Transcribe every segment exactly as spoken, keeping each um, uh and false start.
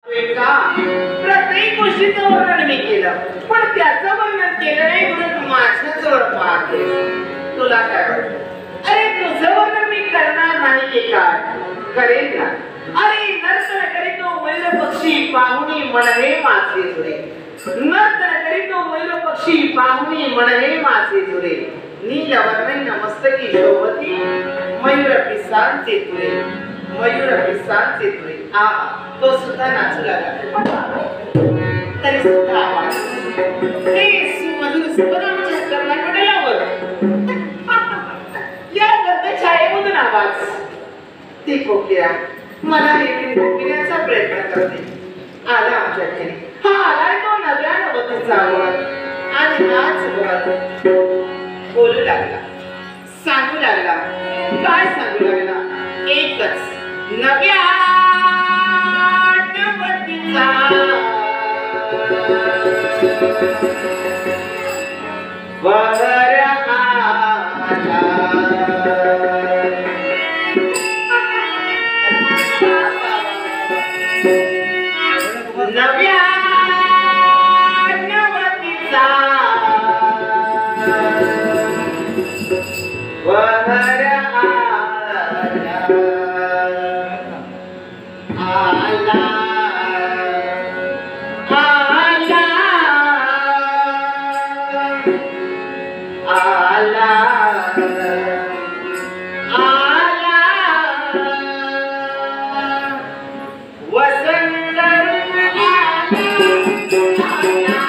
प्रत्येक गोष्टीचं वर्णन मी केलं, पण त्याचं वर्णन केलं नाही म्हणून माझ्या जवळ पाहते. तुला काय वाटतं? अरे तुझं वर्णन मी करणार नाही की काय? करेल ना. अरे नर्तन करीतो मयूर पक्षी पाहुणी म्हणणे माझे जुरे. नर्तन करीतो मयूर पक्षी पाहुणी म्हणणे माझे जुरे. नील वर्णन मस्तकी शोभती मयूर पिसांचे तुरे. मयूर पिसांचे तुरे. आ तो सुद्धा नाचू लागला. तरी सुद्धा आवाज ते सुमधुर सुपदांच्या कर्णाकडल्यावर या गर्द छायेमधून आवाज. ती कोकिळा मला देखील कोकिळ्याचा प्रयत्न करते. आला आमच्याकडे. हा आलाय तो नव्या नवतीचा आवाज. आणि हाच बोलत बोलू लागला, सांगू लागला. काय सांगू लागला? एकच नव्या नवतीचा वहर आला. नव्या नवतीचा वहर आला. आला आला आला आला वसंत ऋतू आला.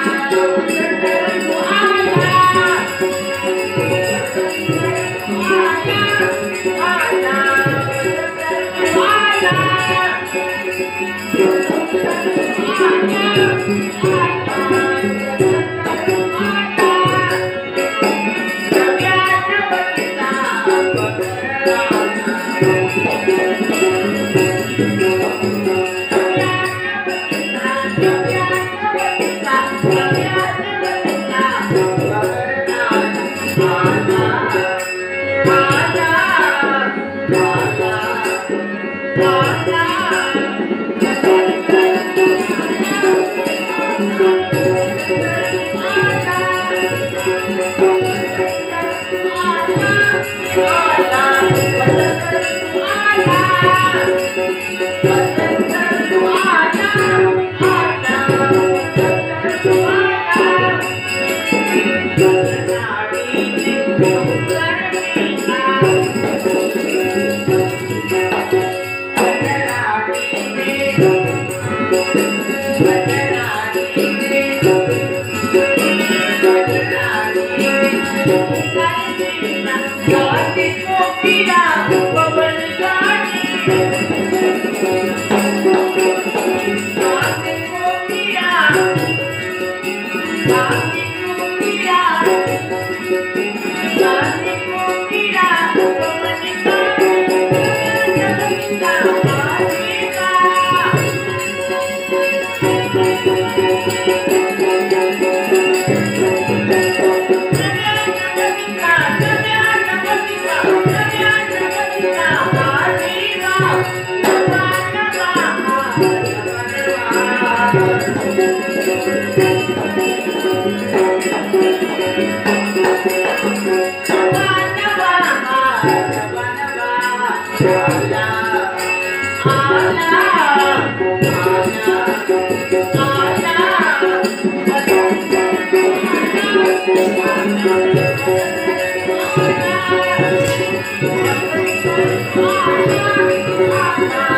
Thank you.